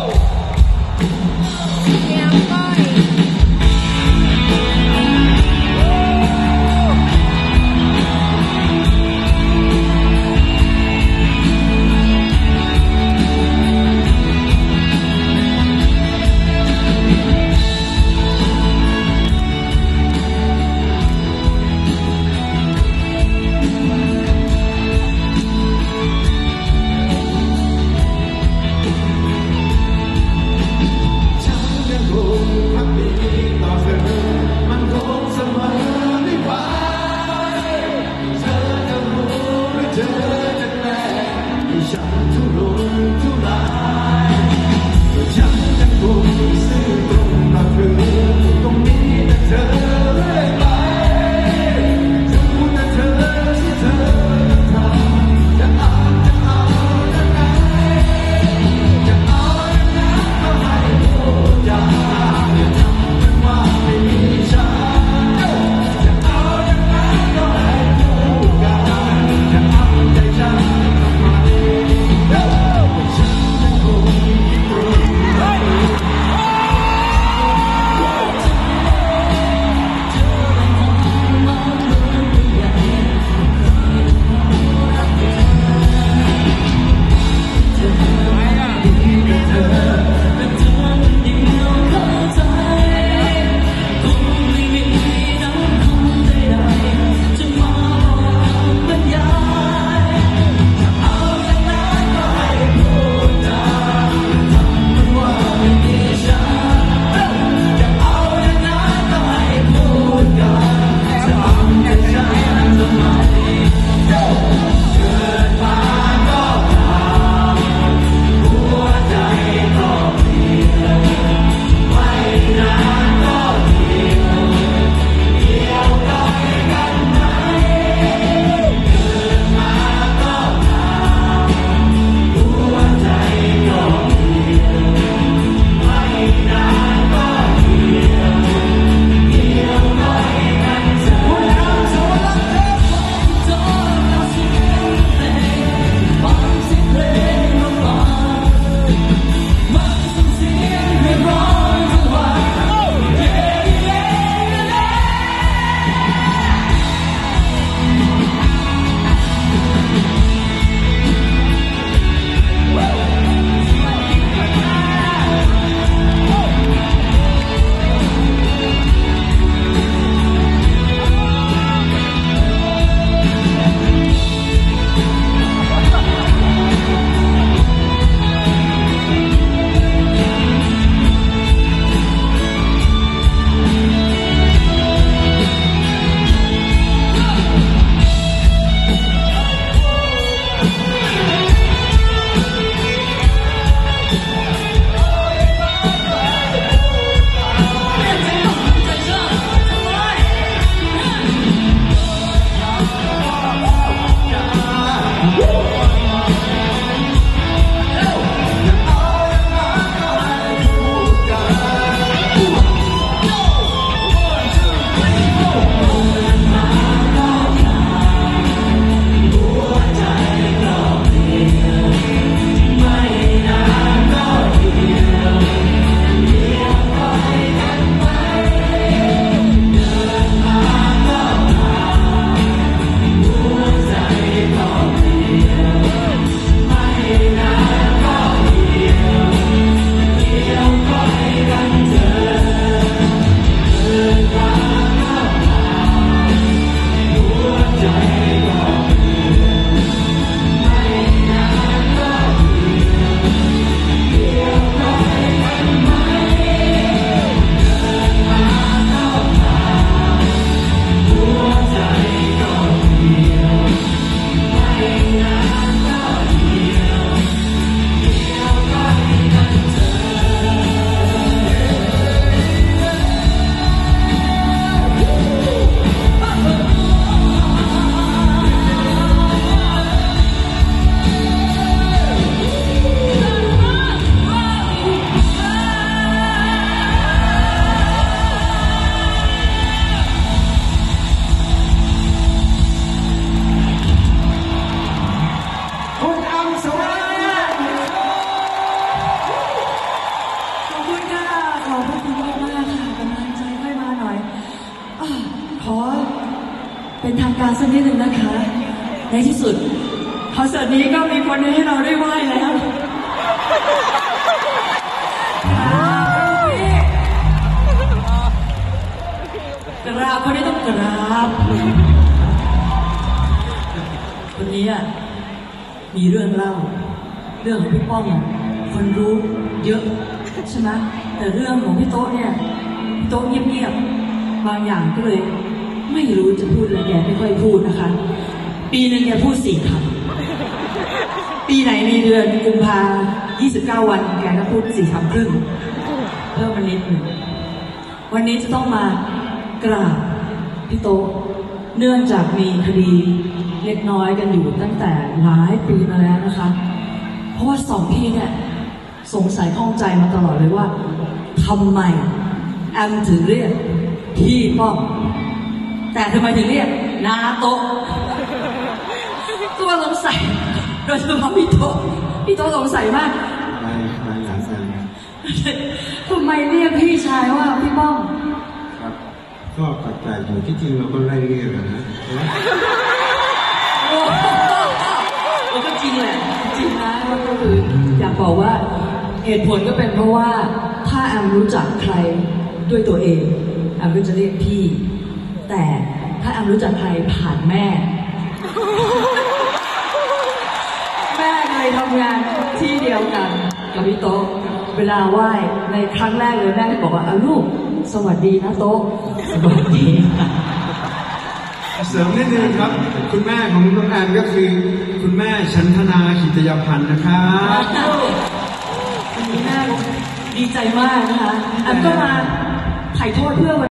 เยี่ยมก้อยฉันยังคงางการสักนิดหนึ่งนะคะในที่สุดคอนเสิร์ตนี้ก็มีคนให้เราได้ไหว้แล้วกราบคนนี้ต้องกราบวันนี้มีเรื่องเล่าเรื่องของพี่ป้อมคนรู้เยอะใช่ไหมแต่เรื่องของพี่โต๊ะเนี่ยพี่โต๊ะเงียบๆบางอย่างก็เลยไม่รู้จะพูดอะไรแกไม่ค่อยพูดนะคะปีนึงแกพูด4 คำปีไหนในเดือนกุมภา29 วันแกก็พูด4 คำครึ่งเพิ่มมานิดหนึ่งวันนี้จะต้องมากราบพี่โต๊ะเนื่องจากมีคดีเล็กน้อยกันอยู่ตั้งแต่หลายปีมาแล้วนะคะเพราะว่า2 พี่เนี่ยสงสัยข้องใจมาตลอดเลยว่าทำไมแอมถึงเรียกพี่ป้อมแต่ทำไมถึงเรียกนาโต๊ะตัวสงสัยโดยเฉพาะพี่โต๊ะสงสัยมากไม่อยากแซงทำไมเรียกพี่ชายว่าพี่ป้อมครับก็แปลกๆอยู่ที่จริงเราก็ไล่เรียกนะโอ้ก็จริงแหละจริงนะก็คืออยากบอกว่าเหตุผลก็เป็นเพราะว่าถ้าแอมรู้จักใครด้วยตัวเองแอมก็จะเรียกพี่แต่ถ้าแอมรู้จักใครผ่านแม่เคยทำงานที่เดียวกันกับพี่โต๊ะเวลาไหว้ในครั้งแรกเลยแม่บอกว่าลูกสวัสดีนะโต๊ะสวัสดีเสริมนิดนึงครับคุณแม่ของน้องแอนก็คือคุณแม่ชันธนาขิตยพันธ์นะครับคุณแม่ดีใจมากนะคะแอนก็มาถ่ายโทษเพื่อ